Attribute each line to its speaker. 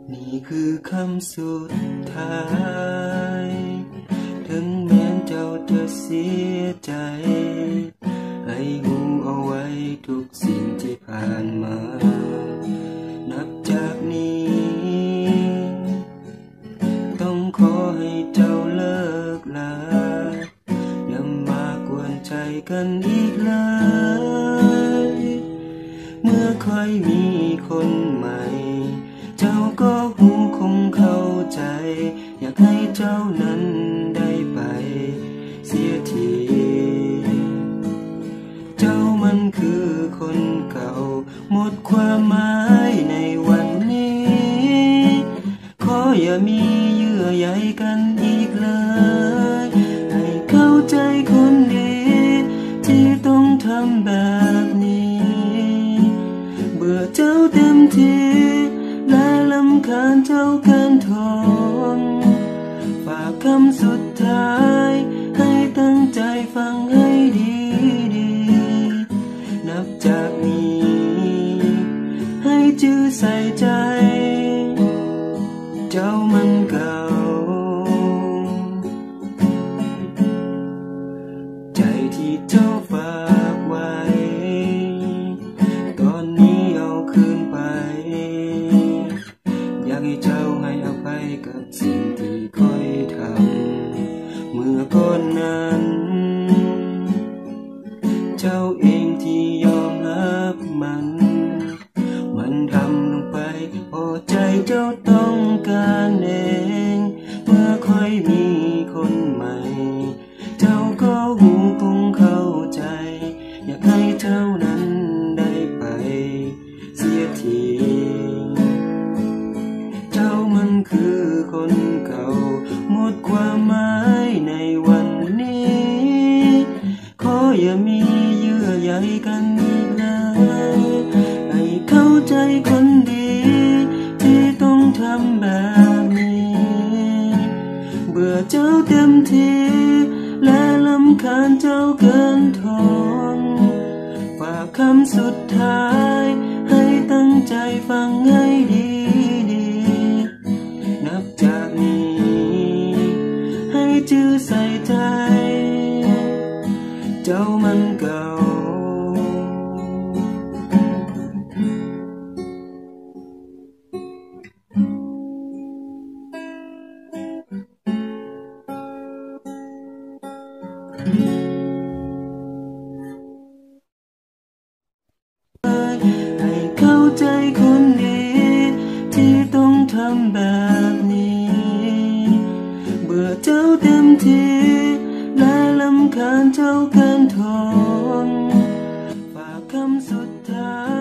Speaker 1: นี่คือคำสุดท้ายถึงแม้เจ้าจะเสียใจให้หูเอาไว้ทุกสิ่งที่ผ่านมานับจากนี้ต้องขอให้เจ้าเลิกลาอย่ามากวนใจกันอีกเลยเมื่อค่อยมีคนใหม่เจ้าก็คงเข้าใจอยากให้เจ้านั้นได้ไปเสียทีเจ้ามันคือคนเก่าหมดความหมายในวันนี้ขออย่ามีเยื่อใยกันอีกเลยให้เข้าใจคนดีที่ต้องทำแบบนี้เบื่อเจ้าเต็มทีและรำคาญเจ้าเกินทนฝากคำสุดท้ายให้ตั้งใจฟังให้ดีนับจากนี้ให้จื้อใส่ใจเจ้ามันเก่าใจที่เจ้าฝากไว้ตอนนี้เอาคืนไปอยากให้เจ้าให้อภัยกับสิ่งที่ค่อยทำเมื่อก่อนนั้นเจ้าเองที่ยอมรับมันทำลงไปพอใจเจ้าต้องการเองเมื่อค่อยมีคนใหม่เจ้าก็คงเข้าใจอยากให้เท่านั้นได้ไปเสียทีเจ้ามันคือคนเก่าหมดความหมายในวันนี้ขออย่ามีเยื่อใยกันอีกเลยให้เข้าใจคนดีที่ต้องทำแบบนี้เบื่อเจ้าเต็มทีและรำคาญเจ้าเกินทนฝากคำสุดท้ายให้ตั้งใจฟังให้ดีนับจากนี้ให้จื้อใส่ใจเจ้ามันเก่าให้เข้าใจคนดีที่ต้องทำแบบนี้เบื่อเจ้าเต็มทีและรำคาญเจ้าเกินทนฝากคำสุดท้าย